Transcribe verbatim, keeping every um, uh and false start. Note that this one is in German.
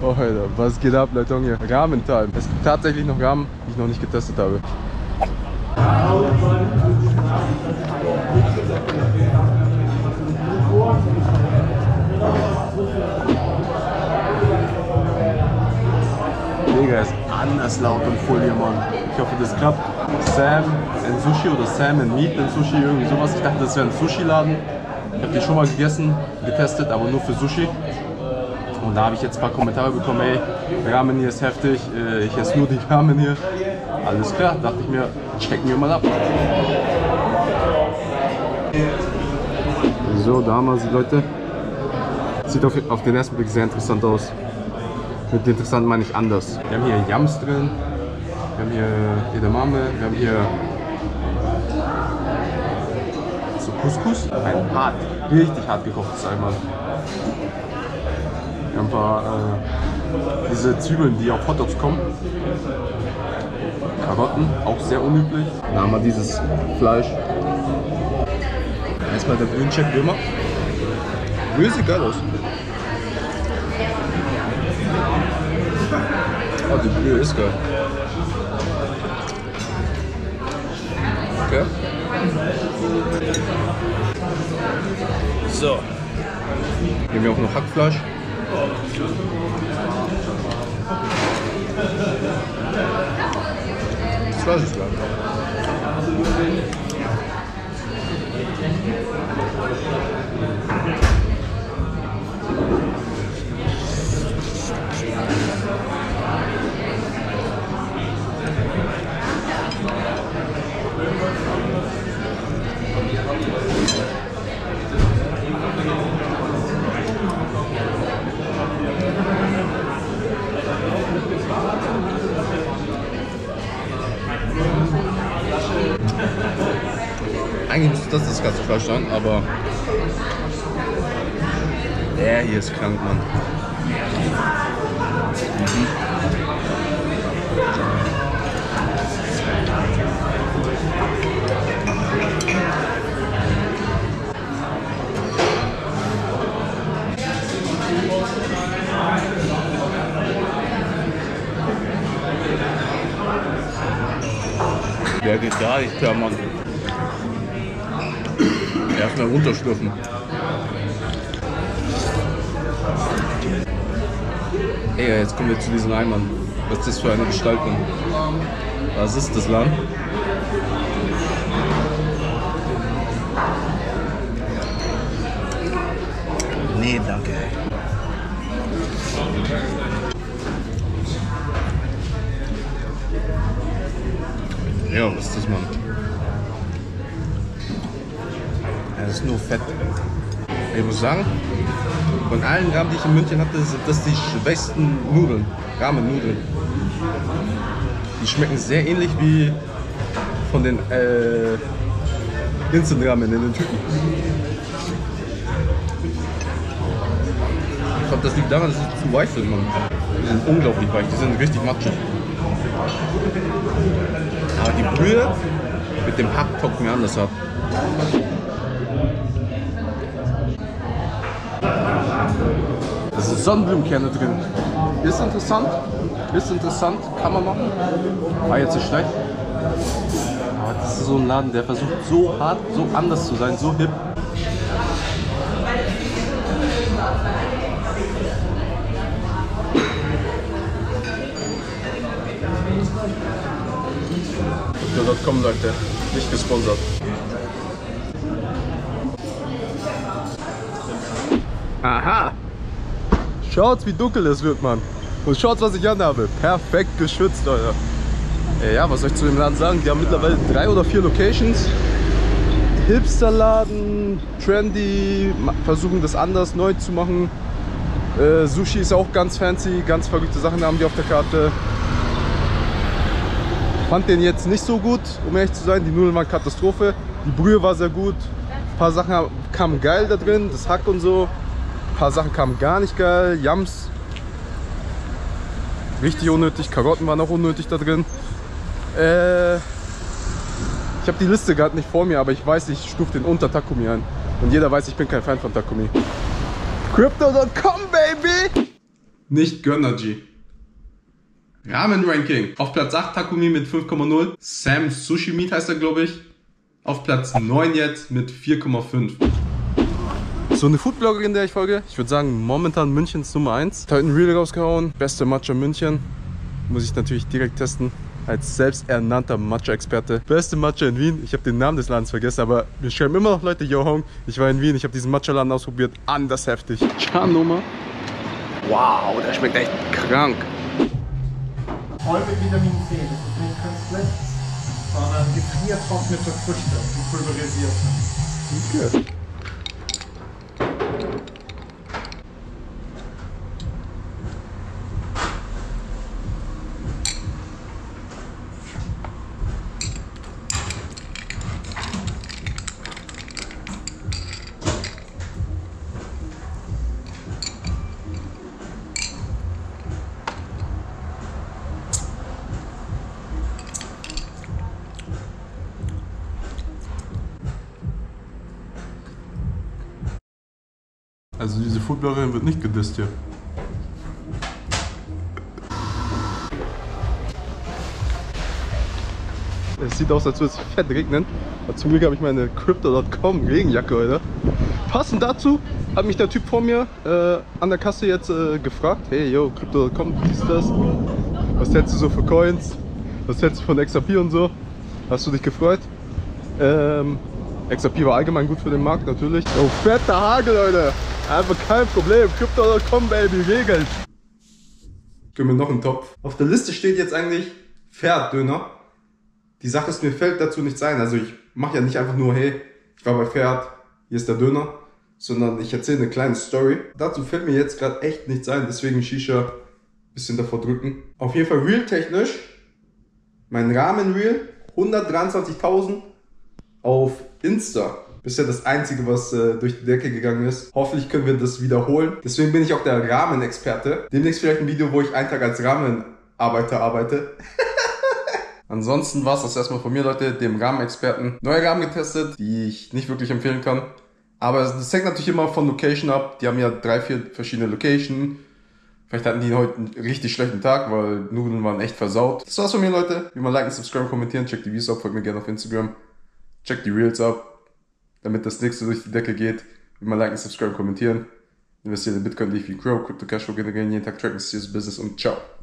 Oh Alter, was geht ab, Leute hier? Ramen-Time. Es gibt tatsächlich noch Ramen, die ich noch nicht getestet habe. Digga, ist anders laut und voll hier, Mann. Ich hoffe, das klappt. Sam and Sushi oder Sam and Meat and Sushi, irgendwie sowas. Ich dachte, das wäre ein Sushi-Laden. Ich habe die schon mal gegessen, getestet, aber nur für Sushi. Und da habe ich jetzt ein paar Kommentare bekommen, ey, Ramen hier ist heftig, ich esse nur die Ramen hier. Alles klar, dachte ich mir, checken wir mal ab. So, da haben wir sie, Leute. Sieht auf, auf den ersten Blick sehr interessant aus. Mit interessant meine ich anders. Wir haben hier Yams drin, wir haben hier Edamame, wir haben hier so Couscous. Ein hart, richtig hart gekochtes einmal. Wir haben ein paar äh, diese Zwiebeln, die auf Hotdogs kommen. Karotten, auch sehr unüblich. Dann haben wir dieses Fleisch. Erstmal der Grüncheck wie immer. Brühe sieht geil aus. Oh, die Brühe ist geil. Okay. So. Hier haben wir auch noch Hackfleisch. Das Fleisch ist geil. Eigentlich müsste das das ganze Fleisch sein, aber der hier ist krank, Mann. Mhm. Der geht gar nicht klar, Mann. Erstmal runterschlürfen. Ey, jetzt kommen wir zu diesen Eimern. Was ist das für eine Gestaltung? Was ist das Land? Nee, danke. Ja, was ist das, Mann? Das ist nur Fett. Ich muss sagen, von allen Ramen, die ich in München hatte, sind das die schwächsten Nudeln. Ramen-Nudeln. Die schmecken sehr ähnlich wie von den äh, Instant-Ramen in den Tüten. Ich glaube, das liegt daran, dass sie zu weich sind, Mann. Die sind unglaublich weich, die sind richtig matschig. Aber die Brühe mit dem Hack taugt mir anders ab. Da sind Sonnenblumenkerne drin. Ist interessant, ist interessant, kann man machen. War jetzt nicht schlecht. Aber das ist so ein Laden, der versucht so hart, so anders zu sein, so hip. dot com, Leute, nicht gesponsert. Aha! Schaut, wie dunkel es wird, Mann. Und schaut, was ich anhabe. Perfekt geschützt, Leute. Ja, was soll ich zu dem Laden sagen? Die haben mittlerweile drei oder vier Locations. Hipsterladen, trendy, versuchen das anders, neu zu machen. Äh, Sushi ist auch ganz fancy, ganz verrückte Sachen haben die auf der Karte. Fand den jetzt nicht so gut, um ehrlich zu sein. Die Nudeln waren Katastrophe. Die Brühe war sehr gut. Ein paar Sachen kamen geil da drin, das Hack und so. Ein paar Sachen kamen gar nicht geil. Yams, richtig unnötig. Karotten waren auch unnötig da drin. Äh, ich habe die Liste gerade nicht vor mir, aber ich weiß, ich stufe den unter Takumi ein. Und jeder weiß, ich bin kein Fan von Takumi. Crypto dot com, baby! Nicht Gönnergy. Ramen Ranking. Auf Platz acht Takumi mit fünf Komma null. Sam Sushi Meat heißt er, glaube ich. Auf Platz neun jetzt mit vier Komma fünf. So eine Foodbloggerin, der ich folge. Ich würde sagen, momentan Münchens Nummer eins. Hat heute ein Reel rausgehauen. Beste Matcha München. Muss ich natürlich direkt testen. Als selbsternannter Matcha-Experte. Beste Matcha in Wien. Ich habe den Namen des Ladens vergessen, aber mir schreiben immer noch Leute, yo Hong, ich war in Wien, ich habe diesen Matcha-Laden ausprobiert. Anders heftig. Charnoma. Wow, der schmeckt echt krank. Voll mit Vitamin C. Das ist nicht künstlich, sondern gefriertrocknete Früchte, die pulverisiert sind. Okay. Also diese Foodbloggerin wird nicht gedisst hier. Es sieht aus, als würde es fett regnen. Aber zum Glück habe ich meine Crypto Punkt com Regenjacke heute. Passend dazu hat mich der Typ vor mir äh, an der Kasse jetzt äh, gefragt: Hey, yo, Crypto Punkt com, wie ist das? Was hältst du so für Coins? Was hältst du von X R P und so? Hast du dich gefreut? Ähm, X R P war allgemein gut für den Markt, natürlich. Oh, fetter Hagel, Leute! Einfach kein Problem. Crypto Punkt com, Baby, regelt. Gib mir noch einen Topf. Auf der Liste steht jetzt eigentlich Pferddöner. Die Sache ist, mir fällt dazu nichts ein. Also ich mache ja nicht einfach nur, hey, ich war bei Pferd, hier ist der Döner, sondern ich erzähle eine kleine Story. Dazu fällt mir jetzt gerade echt nichts ein, deswegen Shisha ein bisschen davor drücken. Auf jeden Fall Reel-technisch, mein Ramen-Reel, hundertdreiundzwanzigtausend auf Insta. Bisher das Einzige, was äh, durch die Decke gegangen ist. Hoffentlich können wir das wiederholen. Deswegen bin ich auch der Ramen-Experte. Demnächst vielleicht ein Video, wo ich einen Tag als Ramen-Arbeiter arbeite. Ansonsten war es das erstmal von mir, Leute, dem Ramen-Experten. Neue Ramen getestet, die ich nicht wirklich empfehlen kann. Aber das hängt natürlich immer von Location ab. Die haben ja drei, vier verschiedene Locations. Vielleicht hatten die heute einen richtig schlechten Tag, weil Nudeln waren echt versaut. Das war's von mir, Leute. Wie immer liken, subscriben, kommentieren, checkt die Videos ab, folgt mir gerne auf Instagram. Checkt die Reels ab, damit das nächste durch die Decke geht. Wie immer liken, subscriben, kommentieren. Investiert in Bitcoin, DeFi, Crow, Crypto Cashflow generieren, jeden Tag tracken, serious Business und ciao.